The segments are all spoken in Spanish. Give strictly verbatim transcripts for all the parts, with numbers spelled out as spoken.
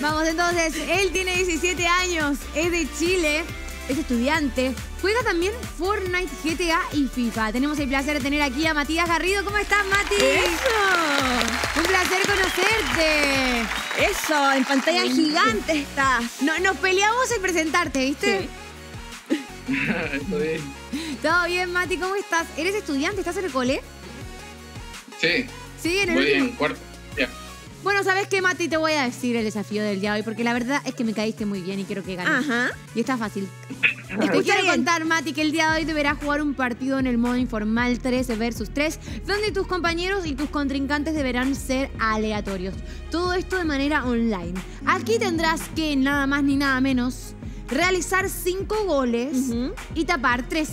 Vamos entonces, él tiene diecisiete años, es de Chile, es estudiante, juega también Fortnite, G T A y FIFA. Tenemos el placer de tener aquí a Matías Garrido. ¿Cómo estás, Mati? ¡Eso! Un placer conocerte. ¡Eso! En pantalla gigante estás. No, nos peleamos en presentarte, ¿viste? Sí. Todo bien. Todo bien, Mati, ¿cómo estás? ¿Eres estudiante? ¿Estás en el cole? Sí. Sí, en el Voy último. en cuarto. Ya. Bueno, ¿sabes qué, Mati? Te voy a decir el desafío del día de hoy, porque la verdad es que me caíste muy bien y quiero que ganes. Ajá. Y está fácil. Me Te gusta quiero bien. contar, Mati, que el día de hoy deberás jugar un partido en el modo informal tres versus tres, donde tus compañeros y tus contrincantes deberán ser aleatorios. Todo esto de manera online. Aquí tendrás que, nada más ni nada menos, realizar cinco goles Ujú. y tapar tres,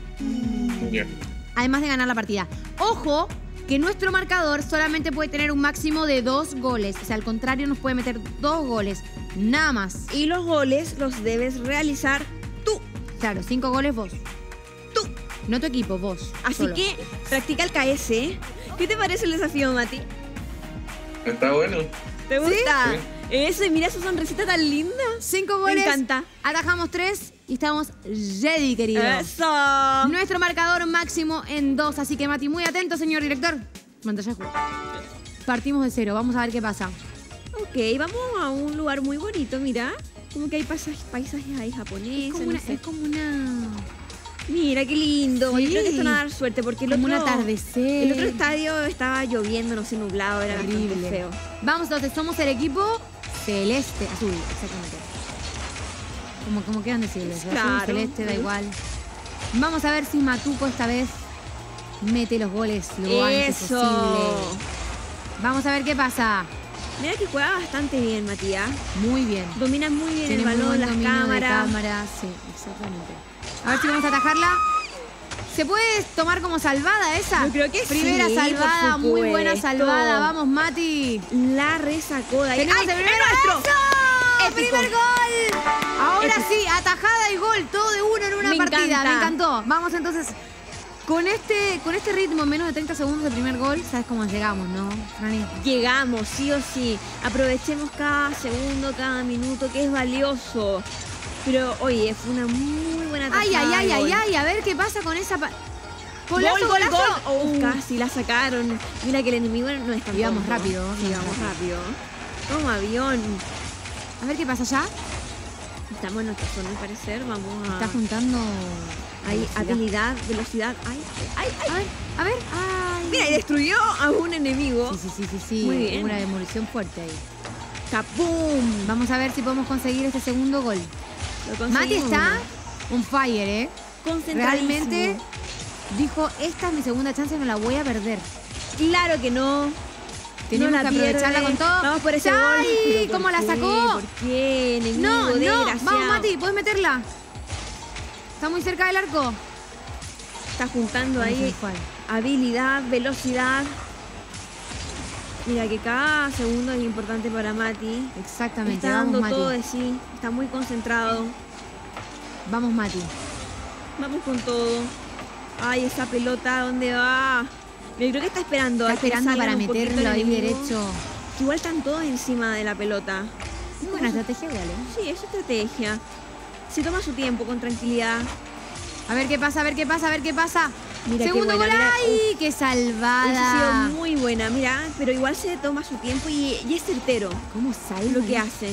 Ya. además de ganar la partida. Ojo, que nuestro marcador solamente puede tener un máximo de dos goles. O sea, al contrario, nos puede meter dos goles, nada más. Y los goles los debes realizar tú. Claro, cinco goles vos. Tú. No tu equipo, vos. Así solo. que practica el K S. ¿Qué te parece el desafío, Mati? Está bueno. ¿Te gusta? Sí. Eso, y mira su sonrisita tan linda. Cinco goles. Me encanta. Atajamos tres y estamos ready, querido. Eso. Nuestro marcador máximo en dos. Así que, Mati, muy atento, señor director. Pantalla de juego. Partimos de cero. Vamos a ver qué pasa. Ok, vamos a un lugar muy bonito, mira. Como que hay paisajes, paisajes ahí japoneses. Es como no una... sé. Es como una... Mira, qué lindo. Sí. Yo creo que esto no va a dar suerte porque el Como otro... un atardecer. El otro estadio estaba lloviendo, no sé, nublado, era bastante Horrible. feo. Vamos, entonces, somos el equipo celeste. Azul, exactamente. Como, como quieran decirlo. Azul, Claro. celeste, da Ujú. igual. Vamos a ver si Matuco esta vez mete los goles lo antes Eso. posible. Vamos a ver qué pasa. Mira que juega bastante bien, Matías. Muy bien. Domina muy bien Tiene el muy balón, buen las dominio de cámaras. cámara. Sí, exactamente. A ver si vamos a atajarla. ¿Se puede tomar como salvada esa? Yo creo que Primera sí, por salvada, muy buena supuesto. salvada. Vamos, Mati. La resacó de ahí. Tenemos ¡Ay, el es primer nuestro! ¡Eso! Épico. ¡Primer gol! Ahora Épico. sí, atajada y gol, todo de uno en una Me partida. encanta. Me encantó. Vamos entonces, con este, con este ritmo, en menos de treinta segundos de primer gol, sabes cómo llegamos, ¿no, Franny? Llegamos, sí o sí. Aprovechemos cada segundo, cada minuto, que es valioso. Pero, oye, fue una muy buena tajada. Ay, ay, ay, de ay, gol. ay, a ver qué pasa con esa... pa- Gol, ¿Golazo, gol, golazo? gol. Uh, Uh, casi la sacaron. Mira que el enemigo no es tan Íbamos tonto. rápido, Sí, íbamos íbamos rápido. Como avión. A ver qué pasa allá. Estamos en nuestra zona, al parecer. Vamos a... Está juntando... Hay velocidad. habilidad, velocidad. Ay, ay, ay. A ver, a ver. Ay. Mira, y destruyó a un enemigo. Sí, sí, sí, sí, sí. Muy bien. Hubo una demolición fuerte ahí. ¡Capum! Vamos a ver si podemos conseguir este segundo gol. Lo Mati conseguimos. está on fire, ¿eh? Concentradísimo. Realmente dijo, esta es mi segunda chance, no la voy a perder. Claro que no. Tenemos no la que aprovecharla pierde. con todo. Vamos por ese ¡Ay! gol. ¿Pero por ¿Cómo la qué? sacó? ¿Por qué? Enemigo No, no. desgraciado. Vamos, Mati, puedes meterla. Está muy cerca del arco. Está juntando Vamos, ahí ¿cuál? habilidad, velocidad. Mira que cada segundo es importante para Mati. Exactamente. Está dando Vamos, todo Mati. de sí. Está muy concentrado. Vamos, Mati. Vamos con todo. Ay, esa pelota, ¿dónde va? Yo creo que está esperando. Está a que esperando salgan para un poquito meterlo el ahí enemigo. derecho. Igual están todos encima de la pelota. Muy buena estrategia, igual, ¿eh? Sí, es estrategia. Se toma su tiempo con tranquilidad. A ver qué pasa, a ver qué pasa, a ver qué pasa. Mira qué Segundo buena, gol. mira. ¡Ay! ¡Qué Hubiese sido salvada! muy buena, mira, pero igual se toma su tiempo y, y es certero ¿Cómo salva lo que esto? hace.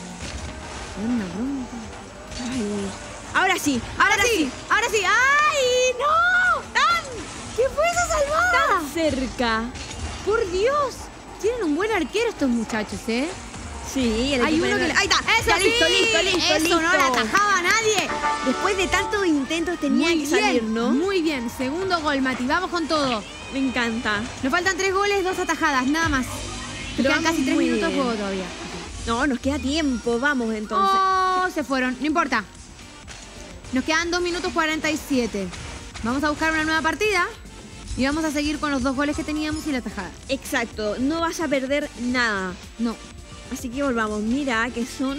Una bronca. Ay. Ahora sí, Ahora sí, ahora sí. ¡Ay, no! ¡Tan! ¿Qué fue esa salvada? cerca. Por Dios. Tienen un buen arquero estos muchachos, ¿eh? Sí, el Hay equipo uno de- que le... Ahí está, ¡Eso ya sí! listo, listo, listo, Eso listo. no la atajaba a nadie. Después de tantos intentos tenía Muy que salir, bien, ¿no? Muy bien. Segundo gol, Mati. Vamos con todo. Me encanta. Nos faltan tres goles, dos atajadas, nada más. Pero Quedan vamos casi tres muy minutos de bien. juego todavía. No, nos queda tiempo, vamos entonces. Oh, se fueron. No importa. Nos quedan dos minutos cuarenta y siete. Vamos a buscar una nueva partida. Y vamos a seguir con los dos goles que teníamos y la tajada. Exacto, no vas a perder nada. No. Así que volvamos. Mira que son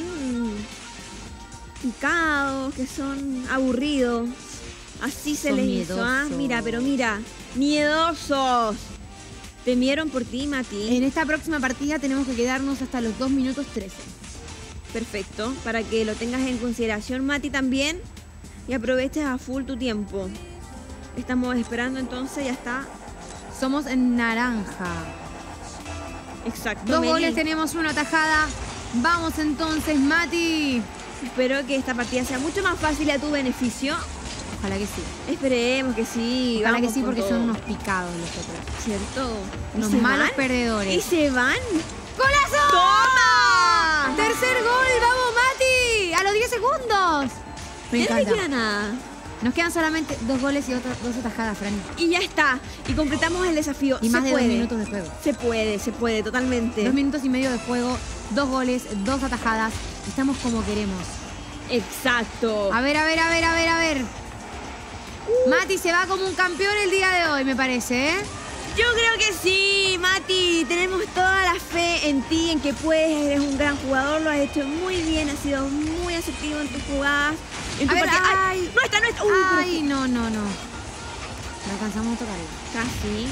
picados, que son aburridos. Así se Son les hizo, ¿ah? miedosos. Mira, pero mira, miedosos. Temieron por ti, Mati. En esta próxima partida tenemos que quedarnos hasta los dos minutos trece. Perfecto. Para que lo tengas en consideración, Mati, también. Y aproveches a full tu tiempo. Estamos esperando entonces, ya está. Somos en naranja. Exacto. Dos Meli. goles, tenemos una tajada. Vamos entonces, Mati. Espero que esta partida sea mucho más fácil a tu beneficio. Ojalá que sí. Esperemos que sí. Ojalá que vamos sí, con porque todo. son unos picados los otros. ¿Cierto? ¿Y Unos se malos van? perdedores. ¿Y se van? ¡Golazo! ¡Toma! ¡Tercer gol! ¡Vamos, Mati! ¡A los diez segundos! Me Ya no me encanta. queda nada. Nos quedan solamente dos goles y otras dos atajadas, Fran. Y ya está. Y completamos el desafío. Y se más de puede. dos minutos de juego. Se puede, se puede, totalmente. Dos minutos y medio de juego, dos goles, dos atajadas. Estamos como queremos. Exacto. A ver, a ver, a ver, a ver, a ver. Mati se va como un campeón el día de hoy, me parece, ¿eh? Yo creo que sí, Mati. Tenemos toda la fe en ti, en que puedes. Eres un gran jugador, lo has hecho muy bien. Has sido muy asertivo en tus jugadas. En A tu ver, partida. ¡Ay! ay. ¡Nuestra, nuestra! Uy, pero- Ay, no, no, no. No alcanzamos a tocarlo. Casi.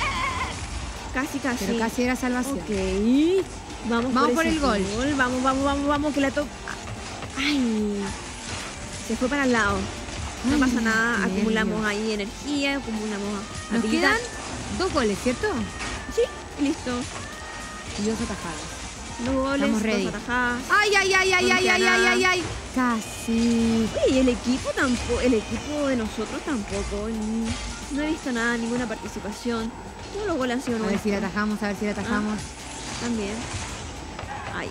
Casi, casi. Pero casi era salvación. Ok. Vamos, Vamos por ese el gol. Vamos, vamos, vamos, vamos, que la to... Ay. Se fue para el lado. No Ay, pasa nada. qué Acumulamos nervios. ahí energía, acumulamos Nos habilidad. quedan dos goles, ¿cierto? Sí, listo. Y dos atajadas. Dos goles, Estamos ready. dos atajadas. Ay, ay, ay, ay, No ay, queda ay, ay, nada. ay, ay. Casi. Oye, y el equipo tampoco, el equipo de nosotros tampoco. mm, No he visto nada, ninguna participación. Todos los goles han sido A ver si la nuestros. atajamos, a ver si la atajamos. También. Ay.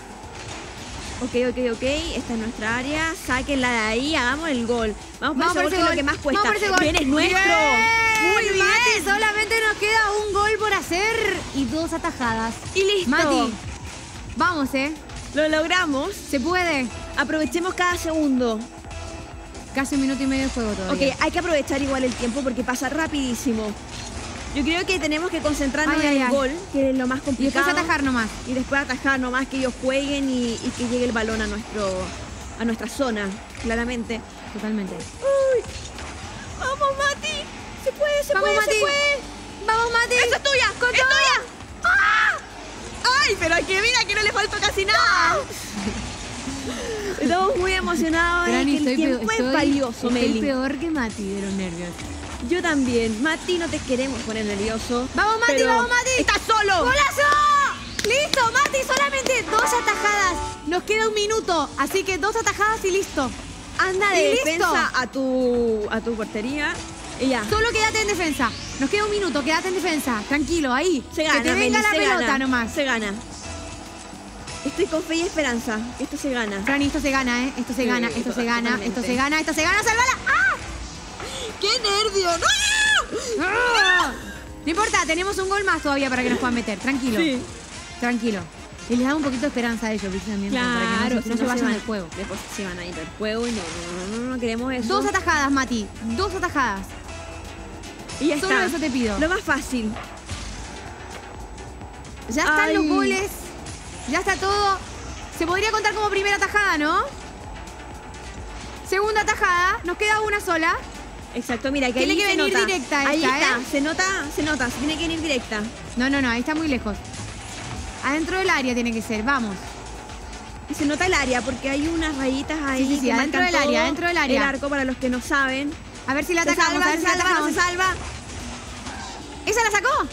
Ok, ok, ok. Esta es nuestra área. Sáquenla de ahí, hagamos el gol. Vamos por ese gol, que es lo que más cuesta. Vamos por ese gol. Bien, es nuestro. Bien, Muy bien. Mati, solamente nos queda un gol por hacer y dos atajadas. Y listo. Mati, vamos, ¿eh? Lo logramos. Se puede. Aprovechemos cada segundo. Casi un minuto y medio de juego todavía. Ok, hay que aprovechar igual el tiempo porque pasa rapidísimo. Yo creo que tenemos que concentrarnos Ay, ay, en el ay. gol, que es lo más Y complicado. después atajar nomás. Y después atajar nomás, que ellos jueguen y, y que llegue el balón a nuestro a nuestra zona, claramente. Totalmente. ¡Uy! ¡Vamos, Mati! ¡Se puede, se Vamos, puede, Mati. se puede! Vamos, Mati. ¡Eso es tuya! ¡Es tuya! ¡Ah! ¡Ay, pero que mira que no le faltó casi nada! Estamos muy emocionados. Es Grani, que el estoy tiempo peor- es estoy- valioso, estoy Meli. peor que Mati de los nervios. Yo también. Mati, no te queremos poner nervioso. ¡Vamos, Mati, pero vamos, Mati! ¡Estás solo! ¡Golazo! ¡Listo, Mati! Solamente dos atajadas. Nos queda un minuto, así que dos atajadas y listo. Anda Y de listo. defensa a tu, a tu portería. Y ya. Solo quédate en defensa. Nos queda un minuto, quédate en defensa. Tranquilo, ahí. Se gana, que te venga Meli, la se pelota gana. nomás. Se gana. Estoy con fe y esperanza. Esto se gana. Fran, esto se gana, ¿eh? Esto se Sí, gana, esto se gana, totalmente. esto se gana, esto se gana. ¡Sálvala! ¡Ah! ¡Qué nervio! ¡No! ¡Ah! No importa, tenemos un gol más todavía para que nos puedan meter. Tranquilo. Sí. Tranquilo. Y les da un poquito de esperanza a ellos, ¿viste? También, para que Claro, no, se- no se vayan van. del juego. Después se van a ir del juego y no, no, no, no, no queremos eso. Dos atajadas, Mati. Dos atajadas. Y ya Solo está. eso te pido. Lo más fácil. Ya están Ay. los goles. Ya está todo. Se podría contar como primera tajada, ¿no? Segunda tajada. Nos queda una sola. Exacto, mira, que Tiene ahí que se venir nota. directa Ahí esta, está, ¿eh? se nota, se nota, se tiene que venir directa. No, no, no. Ahí está muy lejos. Adentro del área tiene que ser. Vamos. Y se nota el área porque hay unas rayitas ahí. Sí, sí, sí, que adentro marcan del área, todo. adentro del área. El arco para los que no saben. A ver si la Se atacamos. salva, a ver se si la salva, no atacamos. se salva. ¿Esa la sacó?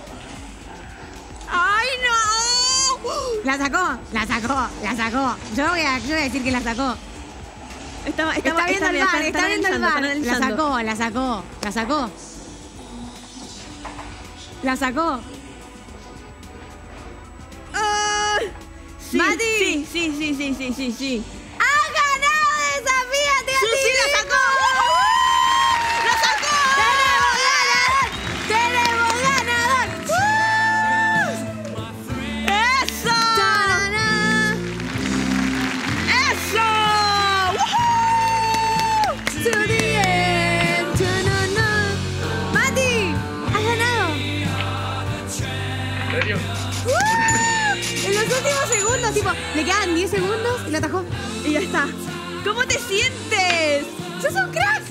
¡Ay, no! La sacó. La sacó. La sacó. Yo voy a, yo voy a decir que la sacó. Estaba, Está, estaba, viendo el bar, está, viendo el bar. La analizando. sacó, la sacó, la sacó. La sacó. Ah, sí, Mati. Sí, sí, sí, sí, sí, sí, sí. ¡Ha ganado! ¡Desafíate a Sí, ti sí, la mismo! sacó. ¡La sacó! ¡Tenemos ganador! ¡Tenemos ganador! ¡Eso! ¡Tarará! ¡Eso! ¡Woohoo! To the end. Ta-na-na. ¡Mati! ¡Has ganado! ¿En serio? ¡Uh! En los últimos segundos, tipo, le quedan diez segundos y lo atajó. Y ya está. ¿Cómo te sientes? ¡Sos un crack!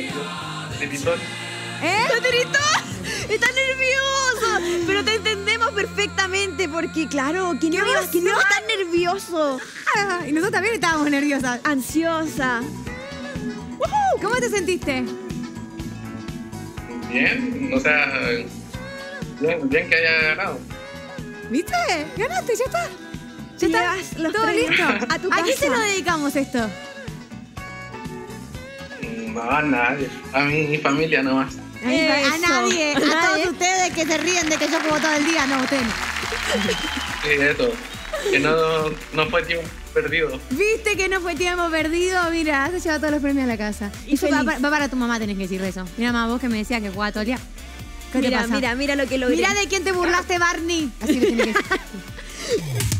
De pitón. ¿Eh? ¡Está nervioso! ¡Está nervioso! Pero te entendemos perfectamente porque, claro, ¿quién no, iba, ¿quién no iba a estar nervioso? Ah, y nosotros también estábamos nerviosas. Ansiosa. Uh-huh. ¿Cómo te sentiste? Bien, o sea, bien, bien que haya ganado. ¿Viste? Ganaste, ya está. Ya Llevas está. los Todo premios listo. a tu ¿A quién casa. se lo dedicamos esto? No, a nadie. A mi familia nomás. A Eso. nadie. A todos ustedes que se ríen de que yo juego todo el día, no, ustedes no. Sí, eso. Que no, no fue tiempo perdido. ¿Viste que no fue tiempo perdido? Mira, se lleva todos los premios a la casa. Y Eso va, feliz. va para tu mamá, tenés que decirle eso. Mira, mamá, vos que me decías que jugaba todo el día. ¿Qué te Mira, pasa? mira, mira lo que logré. Mira de quién te burlaste, Barney. Así le tenés que decir.